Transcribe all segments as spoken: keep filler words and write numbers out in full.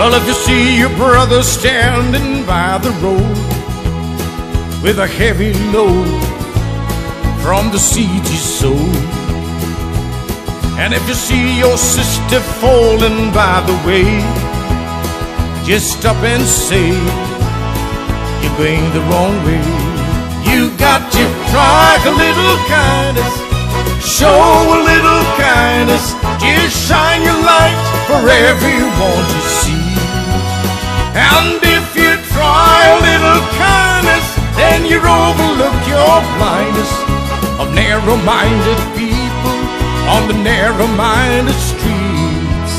Well, if you see your brother standing by the road with a heavy load from the seeds he sowed, and if you see your sister falling by the way, just stop and say, you're going the wrong way. You got to try a little kindness, show a little kindness, just shine your light for everyone to see. And if you try a little kindness, then you overlook your blindness of narrow-minded people on the narrow-minded streets.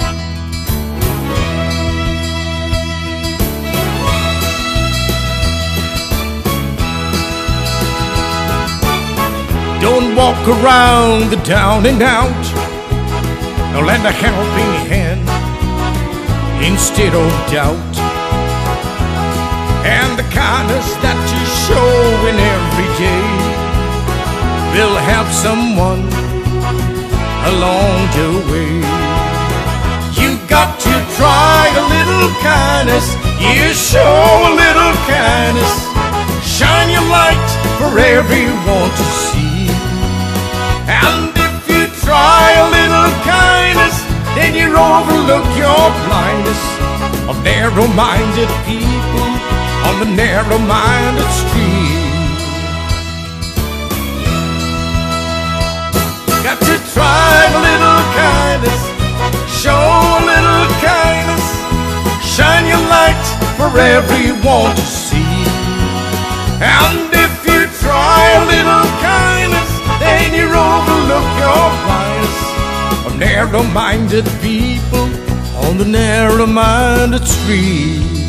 Don't walk around the down and out, or lend a helping hand instead of doubt. And the kindness that you're showing every day will help someone along the way. You got to try a little kindness, you show a little kindness, shine your light for everyone to see. And if you try a little kindness, then you overlook your blindness of narrow-minded people on the narrow-minded street. Got to try a little kindness, show a little kindness, shine your light for everyone to see. And if you try a little kindness, then you overlook your blindness of narrow-minded people on the narrow-minded street.